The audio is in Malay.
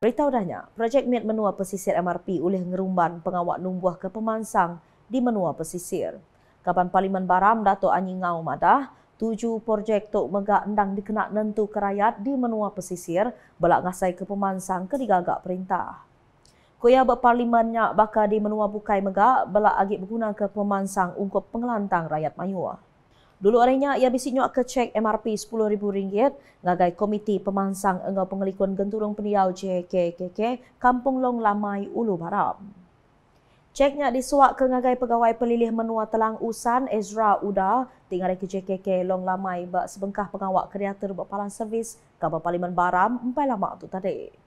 Beritahu dahnya, projek miat menua pesisir MRP oleh ngerumban pengawak numbuh ke pemansang di menua pesisir. Kaban Parlimen Baram Dato' Anyi Ngau madah, 7 projek tok megak endang dikena nentu kerayat di menua pesisir belak ngasai ke pemansang ke digagak perintah. Kuya berparlimennya bakal di menua bukai megak belak agik berguna ke pemansang ungkup pengelantang rakyat mayua. Dulu orangnya ia bisinyok ke cek MRP RM10,000 ngagai komiti pemansang engau pengelikun genturung pendiau JKKK Kampung Long Lamai Ulu Baram. Ceknya disuak ke ngagai pegawai pelilih menua Telang Usan Ezra Uda tinggal ke JKK Long Lamai bak sebengkah pengawak kreator berpalang servis Kaban Parlimen Baram empai lama tu tadi.